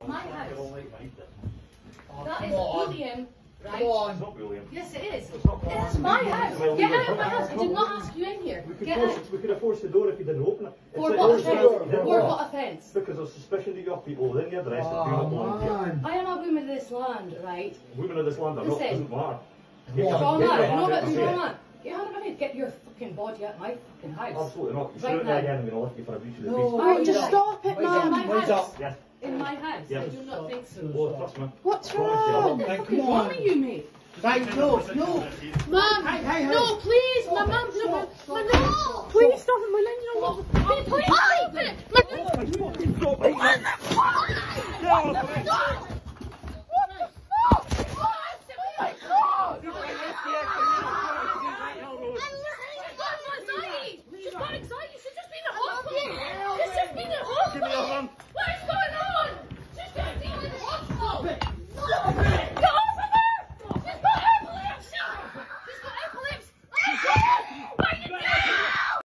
My house. Oh, That come is on. bullying, right? Come on. It's not bullying. Yes, it is. It's not It's my house. Well, Get we out of my were- house. I did not ask you in here. Get out. We could have forced the door if you didn't open it. It's For like what yours, offence? you didn't For open it. what offence? Because of suspicion that you have people within your address that do not belong here. man. I am a woman of this land, right? Women of this land are not, Listen. doesn't matter. Go on. Strong Get your man. hand No, out but and strong say it. man. Get your hand out of my head. Get your fucking body out of my fucking house. Absolutely not. You Right shoot me now. again, I'm going to lift you for a breach of the No. peace. Right, just right. stop it, In my man. Wait house. up. Yes. In my house. Yes. I do not think so. Oh, trust me. What's I promise you, I wrong? will. What the Hey, fuck come is wrong on. with you, mate? Right, no, no. Mum, Hey, no, please, my mum, no, no, please stop it, my leg, no, please stop it, my